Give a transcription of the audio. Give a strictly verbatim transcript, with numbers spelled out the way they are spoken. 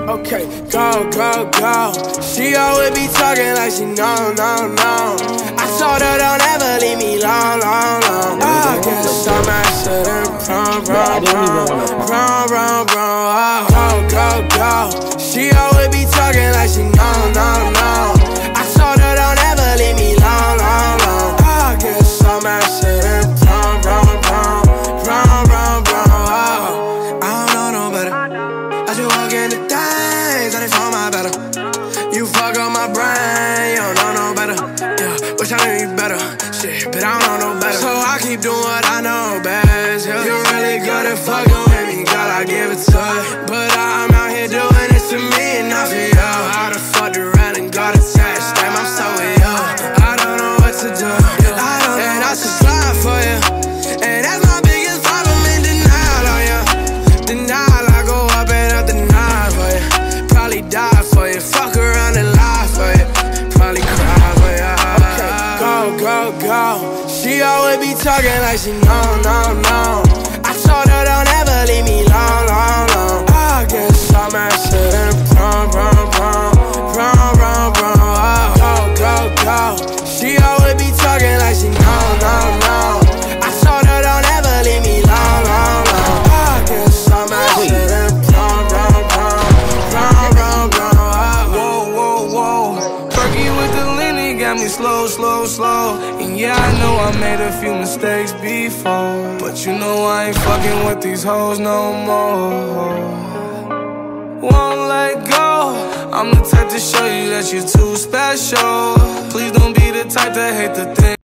Okay, go, go, go. She always be talking like she know, no, no. I told her don't ever leave me long, long, long. I guess I'm acid and prom, prom, prom, prom, prom, prom. Go, go, go. She always be talking like she know, no, no. I told her don't ever leave me long, long, long. I guess I'm acid and prom, prom, prom, prom, prom, prom. I don't know no better. I just walk in the things, I just found my better. You fuck up my brain, you don't know no better. Yeah, wish I knew you better. Shit, but I don't know no better. So I keep doing what I know best. Yeah. You really good at fucking with me, girl, I give it to you. But I'm out here doing this to me and not for you. How the fuck the rat and got attached? Damn, I'm so with you. I don't know what to do. I don't and I should slide for you. And that's my biggest problem in denial on you. Denial, I go up and up the night for you. Probably die for you. Fuck around and lie for you. Probably cry for you. Okay, go, go, go. She always be talking like she know, no, no. I told her don't ever leave me long, long, long. I guess I'm acid and prom, prom, prom, prom, prom, prom. Oh, go, go, go. She always be talking like she know, no, no. I told her don't ever leave me long, long, long. I guess I'm acid and prom, prom, prom, prom, prom, prom. Whoa, whoa, whoa. Perky with the lean, got me slow, slow, slow. And yeah, I know I made a few mistakes before, but you know I ain't fucking with these hoes no more. Won't let go. I'm the type to show you that you're too special. Please don't be the type to hate the thing.